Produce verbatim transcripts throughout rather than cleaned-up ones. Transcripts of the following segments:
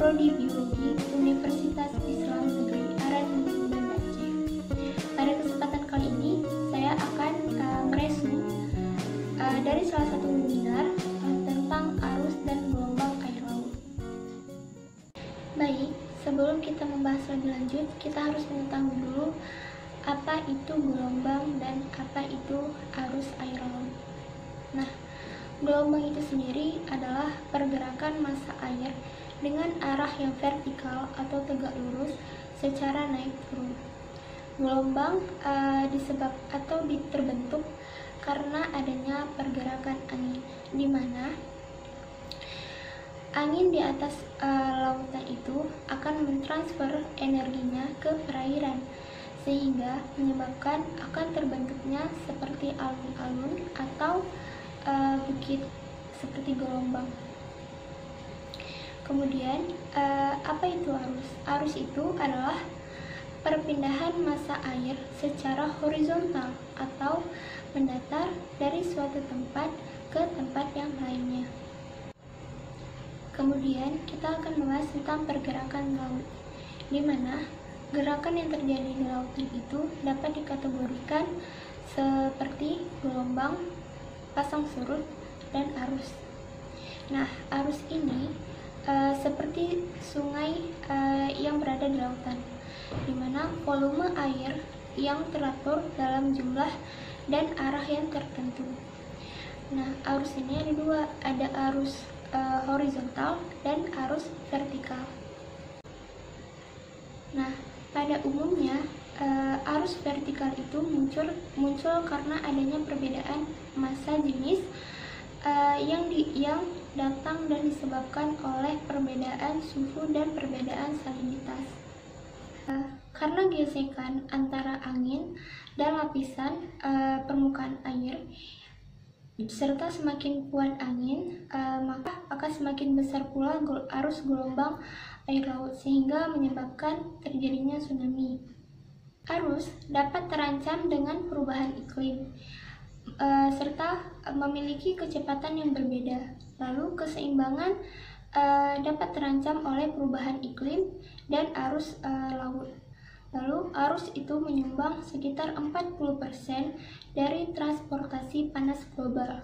Prodi Biologi Universitas Islam Negeri Aranmuzi, Banda Aceh. Pada kesempatan kali ini, saya akan uh, meresu uh, dari salah satu webinar uh, tentang arus dan gelombang air laut. Baik, sebelum kita membahas lebih lanjut, kita harus mengetahui dulu apa itu gelombang dan apa itu arus air laut. Nah, gelombang itu sendiri adalah pergerakan massa air dengan arah yang vertikal atau tegak lurus secara naik turun. Gelombang uh, disebab atau terbentuk karena adanya pergerakan angin, di mana angin di atas uh, lautan itu akan mentransfer energinya ke perairan, sehingga menyebabkan akan terbentuknya seperti alun-alun atau uh, bukit seperti gelombang. Kemudian, uh, apa itu arus? Arus itu adalah perpindahan massa air secara horizontal atau mendatar dari suatu tempat ke tempat yang lainnya. Kemudian, kita akan membahas tentang pergerakan laut, di mana gerakan yang terjadi di lautan itu dapat dikategorikan seperti gelombang, pasang surut, dan arus. Nah, arus ini Uh, seperti sungai uh, yang berada di lautan, di mana volume air yang teratur dalam jumlah dan arah yang tertentu. Nah, arus ini ada dua, ada arus uh, horizontal dan arus vertikal. Nah, pada umumnya uh, arus vertikal itu muncul muncul karena adanya perbedaan massa jenis uh, yang di yang datang dan disebabkan oleh perbedaan suhu dan perbedaan salinitas. Uh, karena gesekan antara angin dan lapisan uh, permukaan air, serta semakin kuat angin, uh, maka akan semakin besar pula arus gelombang air laut, sehingga menyebabkan terjadinya tsunami. Arus dapat terancam dengan perubahan iklim, uh, serta memiliki kecepatan yang berbeda. Lalu keseimbangan uh, dapat terancam oleh perubahan iklim dan arus uh, laut. Lalu arus itu menyumbang sekitar empat puluh persen dari transportasi panas global.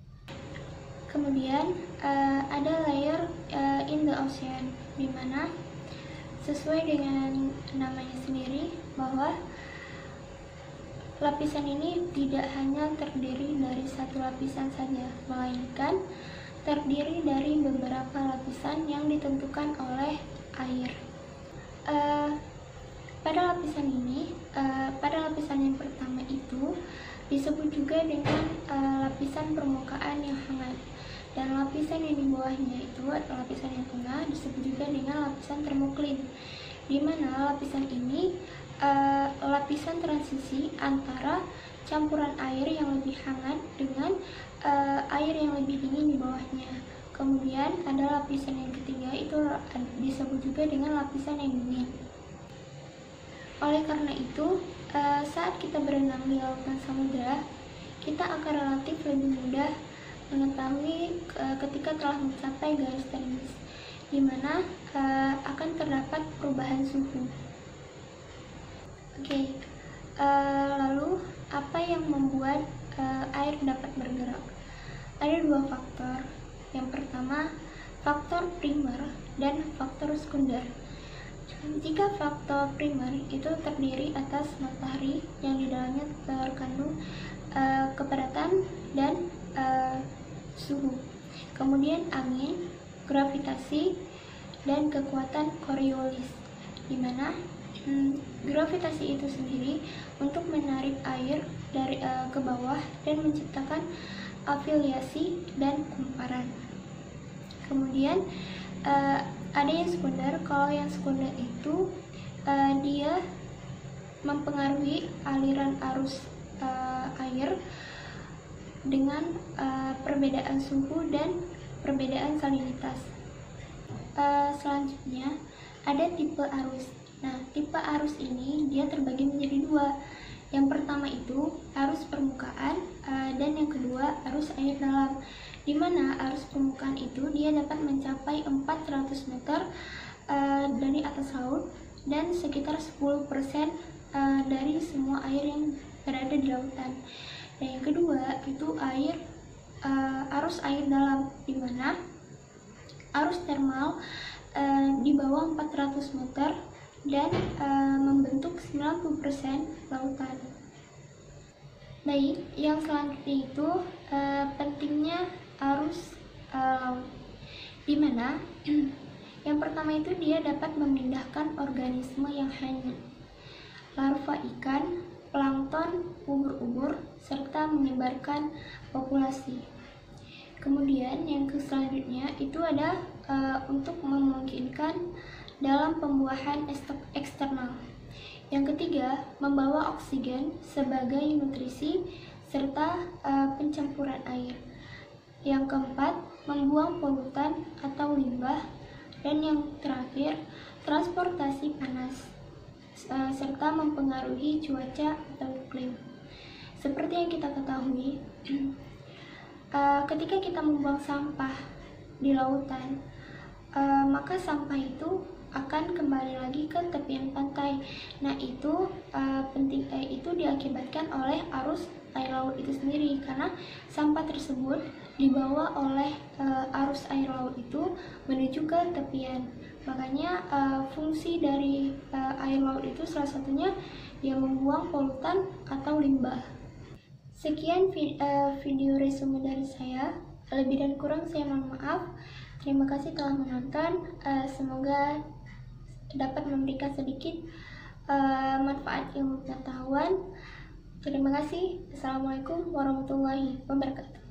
Kemudian uh, ada layer uh, in the ocean, di mana sesuai dengan namanya sendiri bahwa lapisan ini tidak hanya terdiri dari satu lapisan saja, melainkan terdiri dari beberapa lapisan yang ditentukan oleh air. Uh, pada lapisan ini, uh, pada lapisan yang pertama itu disebut juga dengan uh, lapisan permukaan yang hangat, dan lapisan yang di bawahnya itu adalah lapisan yang tengah, disebut juga dengan lapisan termoklin, di mana lapisan ini uh, lapisan transisi antara campuran air yang lebih hangat dengan uh, air yang lebih dingin di bawahnya. Kemudian ada lapisan yang ketiga, itu disebut juga dengan lapisan yang dingin. Oleh karena itu, uh, saat kita berenang di lautan samudera, kita akan relatif lebih mudah mengetahui uh, ketika telah mencapai garis termis, di mana uh, akan terdapat perubahan suhu. Oke, okay. uh, lalu apa yang membuat uh, air dapat bergerak? Ada dua faktor. Yang pertama, faktor primer dan faktor sekunder. Jika faktor primer itu terdiri atas matahari yang di dalamnya terkandung uh, kepadatan dan uh, suhu. Kemudian angin, gravitasi, dan kekuatan Coriolis, di mana hmm, gravitasi itu sendiri untuk menarik air dari uh, ke bawah dan menciptakan afiliasi dan kumparan. Kemudian uh, ada yang sekunder. Kalau yang sekunder itu uh, dia mempengaruhi aliran arus uh, air dengan uh, perbedaan suhu dan perbedaan salinitas. Uh, selanjutnya ada tipe arus. Nah, tipe arus ini dia terbagi menjadi dua. Yang pertama itu arus permukaan uh, dan yang kedua arus air dalam, di mana arus permukaan itu dia dapat mencapai empat ratus meter uh, dari atas laut dan sekitar sepuluh persen uh, dari semua air yang berada di lautan. Dan yang kedua itu air uh, arus air dalam, di mana arus termal uh, di bawah empat ratus meter dan uh, membentuk sembilan puluh persen lautan. Baik, yang selanjutnya itu uh, pentingnya arus uh, laut, di mana yang pertama itu dia dapat memindahkan organisme yang hanyut, larva ikan, plankton, ubur-ubur, serta menyebarkan populasi. Kemudian yang selanjutnya itu ada uh, untuk memungkinkan dalam pembuahan eksternal. Yang ketiga, membawa oksigen sebagai nutrisi serta uh, pencampuran air. Yang keempat, membuang polutan atau limbah. Dan yang terakhir, transportasi panas uh, serta mempengaruhi cuaca atau iklim. Seperti yang kita ketahui, uh, ketika kita membuang sampah di lautan, uh, maka sampah itu akan kembali lagi ke tepian pantai. Nah, itu uh, penting eh, itu diakibatkan oleh arus air laut itu sendiri, karena sampah tersebut dibawa oleh uh, arus air laut itu menuju ke tepian. Makanya uh, fungsi dari uh, air laut itu salah satunya yang membuang polutan atau limbah. Sekian vi uh, video resume dari saya. Lebih dan kurang saya mohon maaf. Terima kasih telah menonton. Uh, semoga dapat memberikan sedikit uh, manfaat ilmu pengetahuan. Terima kasih. Assalamualaikum warahmatullahi wabarakatuh.